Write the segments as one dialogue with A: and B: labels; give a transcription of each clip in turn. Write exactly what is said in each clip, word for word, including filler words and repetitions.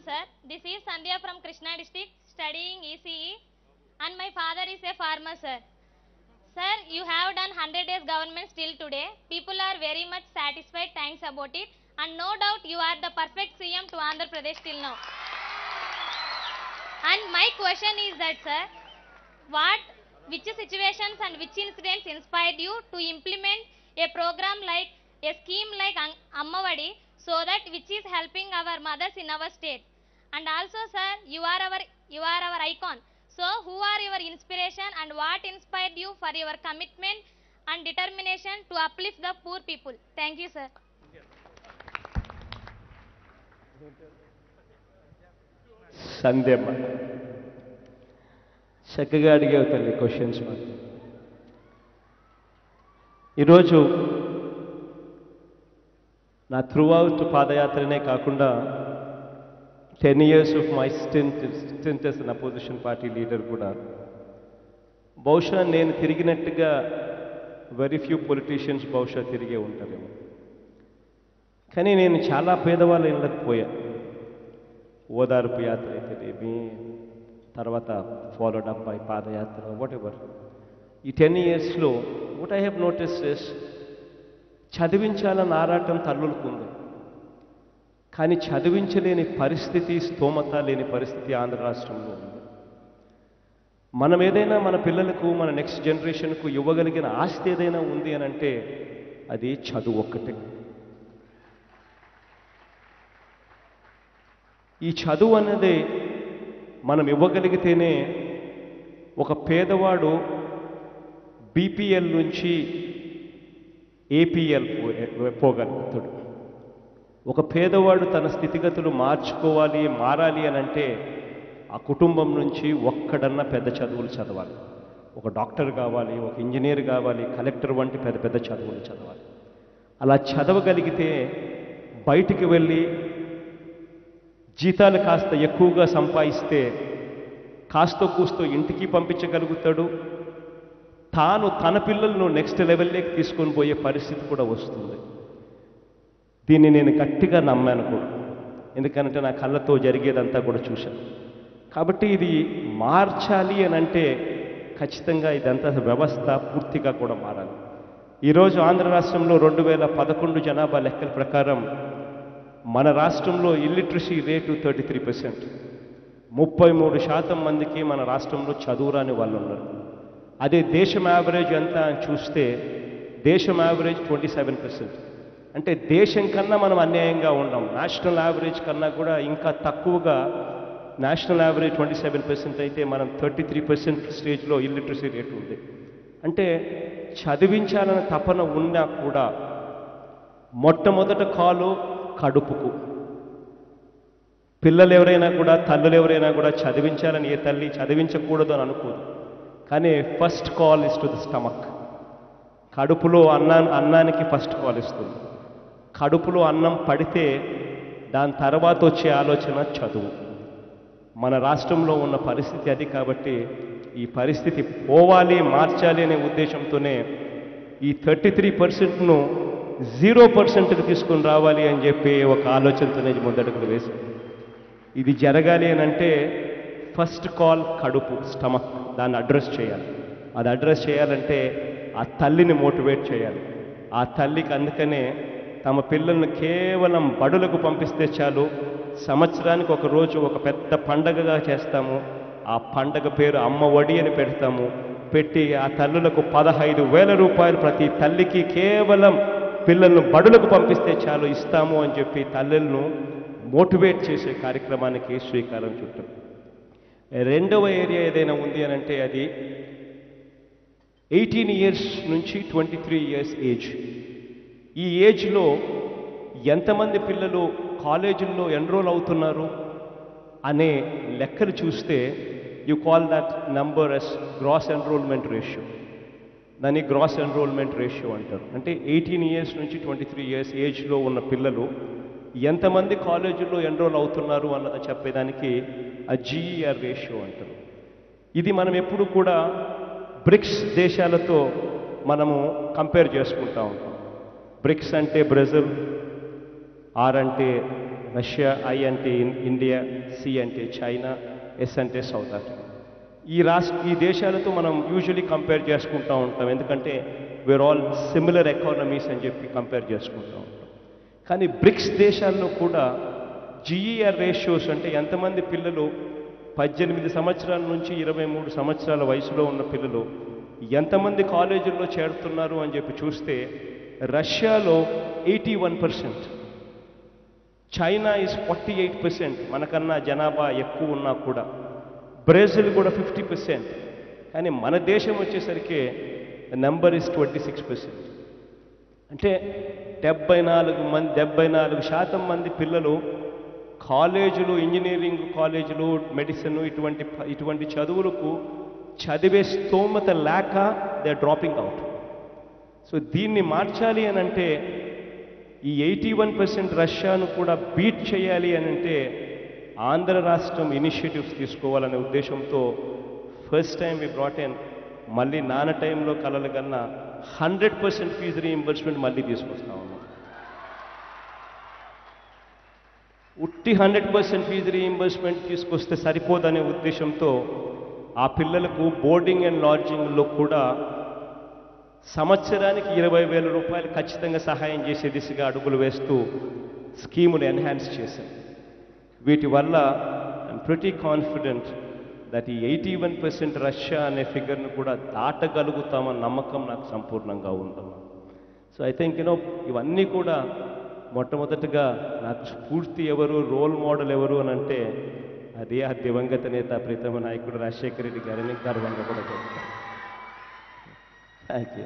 A: sir. This is Sandhya from Krishna district, studying E C E, and my father is a farmer, sir. Sir, you have done one hundred days government still today. People are very much satisfied, thanks about it, and no doubt you are the perfect C M to Andhra Pradesh till now. And my question is that, sir, what, which situations and which incidents inspired you to implement a program like, a scheme like Ammavadi, so that which is helping our mothers in our state? And also, sir, you are our, you are our icon. So, who are your inspiration and what inspired you for your commitment and determination to uplift the poor people? Thank you, sir.
B: Sandhyamma. చక్కగా అడిగావు తల్లి questions మాకు. ఈరోజు నా through out పాదయాత్రనే కాకుండా ten years of my stint stint as an opposition party leader కూడా బహుశా నేను తిరిగినట్టుగా వెరీ ఫ్యూ పొలిటీషియన్స్ బహుశా తిరిగే ఉంటారేమో. కానీ నేను చాలా పేదవాళ్ళ ఇళ్ళకి పోయా. ఓదార్పు యాత్ర అయితేనేమి, తర్వాత ఫాలోడ్ అప్ బై పాదయాత్ర, వాట్ ఎవర్. ఈ టెన్ ఇయర్స్లో what I have noticed is చదివించాలన్న ఆరాటం తల్లులకు ఉంది, కానీ చదివించలేని పరిస్థితి, స్తోమత లేని పరిస్థితి ఆంధ్ర రాష్ట్రంలో ఉంది. మనం ఏదైనా మన పిల్లలకు, మన నెక్స్ట్ జనరేషన్కు ఇవ్వగలిగిన ఆస్తి ఏదైనా ఉంది అని అంటే అది చదువు ఒక్కటే. ఈ చదువు అన్నది మనం ఇవ్వగలిగితేనే ఒక పేదవాడు బీపీఎల్ నుంచి ఏపీఎల్ పోగలుగుతాడు. ఒక పేదవాడు తన స్థితిగతులు మార్చుకోవాలి, మారాలి అని అంటే ఆ కుటుంబం నుంచి ఒక్కడన్నా పెద్ద చదువులు చదవాలి. ఒక డాక్టర్ కావాలి, ఒక ఇంజనీర్ కావాలి, కలెక్టర్ వంటి పెద్ద పెద్ద చదువులు చదవాలి. అలా చదవగలిగితే బయటికి వెళ్ళి జీతాలు కాస్త ఎక్కువగా సంపాదిస్తే కాస్తో కూస్తో ఇంటికి పంపించగలుగుతాడు. తాను తన పిల్లలను నెక్స్ట్ లెవెల్లోకి తీసుకొని పోయే పరిస్థితి కూడా వస్తుంది. దీన్ని నేను గట్టిగా నమ్మాను కూడా, ఎందుకంటే నా కళ్ళతో జరిగేదంతా కూడా చూశాను. కాబట్టి ఇది మార్చాలి అని అంటే ఖచ్చితంగా ఇదంతా వ్యవస్థ పూర్తిగా కూడా మారాలి. ఈరోజు ఆంధ్ర రాష్ట్రంలో రెండు వేల పదకొండు జనాభా లెక్కల ప్రకారం మన రాష్ట్రంలో illiteracy rate thirty three percent ముప్పై మూడు శాతం మందికి మన రాష్ట్రంలో చదువురాని వాళ్ళు ఉన్నారు. అదే దేశం యావరేజ్ ఎంత అని చూస్తే దేశం యావరేజ్ ట్వంటీ సెవెన్ పర్సెంట్. అంటే దేశం కన్నా మనం అన్యాయంగా ఉన్నాం. నేషనల్ యావరేజ్ కన్నా కూడా ఇంకా తక్కువగా, national average twenty seven percent అయితే మనం థర్టీ త్రీ పర్సెంట్ స్టేజ్లో ఇల్లిటరసీ రేటు ఉంది. అంటే చదివించాలన్న తపన ఉన్నా కూడా మొట్టమొదట కాలు కడుపుకు. పిల్లలు ఎవరైనా కూడా, తల్లులు ఎవరైనా కూడా చదివించాలని ఏ తల్లి చదివించకూడదు అని అనుకోదు. కానీ first call is to the stomach. కడుపులో అన్నా అన్నానికి ఫస్ట్ కాల్ ఇస్తుంది. కడుపులో అన్నం పడితే దాని తర్వాత వచ్చే ఆలోచన చదువు. మన రాష్ట్రంలో ఉన్న పరిస్థితి అది. కాబట్టి ఈ పరిస్థితి పోవాలి, మార్చాలి అనే ఉద్దేశంతోనే ఈ థర్టీ త్రీ పర్సెంట్ను జీరో పర్సెంట్కి తీసుకుని రావాలి అని చెప్పి ఒక ఆలోచనతోనే ముందడుగులు వేశాం. ఇది జరగాలి అని అంటే ఫస్ట్ కాల్ కడుపు, స్టమక్, దాన్ని అడ్రస్ చేయాలి. అది అడ్రస్ చేయాలంటే ఆ తల్లిని మోటివేట్ చేయాలి. ఆ తల్లికి అందుకనే తమ పిల్లలను కేవలం బడులకు పంపిస్తే చాలు, సంవత్సరానికి ఒక రోజు ఒక పెద్ద పండగగా చేస్తాము. ఆ పండగ పేరు అమ్మ ఒడి అని పెడతాము. పెట్టి ఆ తల్లులకు పదహైదు వేల రూపాయలు ప్రతి తల్లికి కేవలం పిల్లలను బడులకు పంపిస్తే చాలు ఇస్తాము అని చెప్పి తల్లులను మోటివేట్ చేసే కార్యక్రమానికి శ్రీకారం చుట్టాం. రెండవ ఏరియా ఏదైనా ఉంది అని అంటే అది ఎయిటీన్ ఇయర్స్ నుంచి ట్వంటీ త్రీ ఇయర్స్ ఏజ్. ఈ ఏజ్లో ఎంతమంది పిల్లలు కాలేజీల్లో ఎన్రోల్ అవుతున్నారు అనే లెక్కలు చూస్తే you call that number as gross enrollment ratio. దాన్ని గ్రాస్ ఎన్రోల్మెంట్ రేషియో అంటారు. అంటే ఎయిటీన్ ఇయర్స్ నుంచి ట్వంటీ త్రీ ఇయర్స్ ఏజ్లో ఉన్న పిల్లలు ఎంతమంది కాలేజీల్లో ఎన్రోల్ అవుతున్నారు అన్నది చెప్పేదానికి ఆ జీఈఆర్ రేషియో అంటారు. ఇది మనం ఎప్పుడు కూడా బ్రిక్స్ దేశాలతో మనము కంపేర్ చేసుకుంటూ ఉంటాం. బ్రిక్స్ అంటే బ్రెజిల్, ఆర్ అంటే రష్యా, ఐ అంటే ఇండియా, సి అంటే చైనా, ఎస్ అంటే సౌత్ ఆఫ్రికా. ఈ రాష్ట్ర ఈ దేశాలతో మనం యూజువలీ కంపేర్ చేసుకుంటూ ఉంటాం, ఎందుకంటే వేర్ ఆల్ సిమిలర్ ఎకానమీస్ అని చెప్పి కంపేర్ చేసుకుంటూ ఉంటాం. కానీ బ్రిక్స్ దేశాల్లో కూడా జిఈఆర్ రేషియోస్ అంటే ఎంతమంది పిల్లలు పద్దెనిమిది సంవత్సరాల నుంచి ఇరవై మూడు సంవత్సరాల వయసులో ఉన్న పిల్లలు ఎంతమంది కాలేజీల్లో చేరుతున్నారు అని చెప్పి చూస్తే రష్యాలో eighty one percent, China is forty eight percent, మనకన్నా జనాభా ఎక్కువ ఉన్నా కూడా. బ్రెజిల్ కూడా ఫిఫ్టీ పర్సెంట్, కానీ మన దేశం వచ్చేసరికి number is twenty six percent. అంటే డెబ్బై నాలుగు మంది డెబ్బై నాలుగు శాతం మంది పిల్లలు కాలేజీలు, ఇంజనీరింగ్ కాలేజీలు, మెడిసిన్ ఇటువంటి ఇటువంటి చదువులకు చదివే స్తోమత లేక they are dropping out. So దీన్ని మార్చాలి అని అంటే ఈ ఎయిటీ వన్ పర్సెంట్ రష్యాను కూడా బీట్ చేయాలి అని అంటే ఆంధ్ర రాష్ట్రం ఇనిషియేటివ్స్ తీసుకోవాలనే ఉద్దేశంతో first time we brought in, మళ్ళీ నాన్న టైంలో కలలు కన్నా హండ్రెడ్ పర్సెంట్ ఫీజు రీఇంబర్స్మెంట్ మళ్ళీ తీసుకొస్తా ఉన్నాం. ఉట్టి హండ్రెడ్ పర్సెంట్ ఫీజు రీఇంబర్స్మెంట్ తీసుకొస్తే సరిపోదనే ఉద్దేశంతో ఆ పిల్లలకు బోర్డింగ్ అండ్ లాడ్జింగ్లో కూడా సంవత్సరానికి ఇరవై వేల రూపాయలు ఖచ్చితంగా సహాయం చేసే దిశగా అడుగులు వేస్తూ స్కీములు ఎన్హాన్స్ చేశాం. వీటి వల్ల ఐఎమ్ ప్రిటీ కాన్ఫిడెంట్ దట్ ఈ ఎయిటీ వన్ పర్సెంట్ రష్యా అనే ఫిగర్ను కూడా దాటగలుగుతామన్న నమ్మకం నాకు సంపూర్ణంగా ఉందమ్మా. సో ఐ థింక్ యూనో ఇవన్నీ కూడా మొట్టమొదటిగా నాకు స్ఫూర్తి ఎవరు, రోల్ మోడల్ ఎవరు అని అంటే అదే ఆ దివంగత నేత ప్రీతమ నాయకుడు రాజశేఖర రెడ్డి గారిని గర్వంగా కూడా చెప్తాను. Thank you.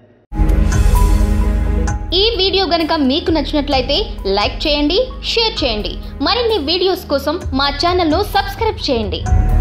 C: ఈ వీడియో గనుక మీకు నచ్చినట్లయితే లైక్ చేయండి, షేర్ చేయండి. మరిన్ని వీడియోస్ కోసం మా ఛానల్ను సబ్స్క్రైబ్ చేయండి.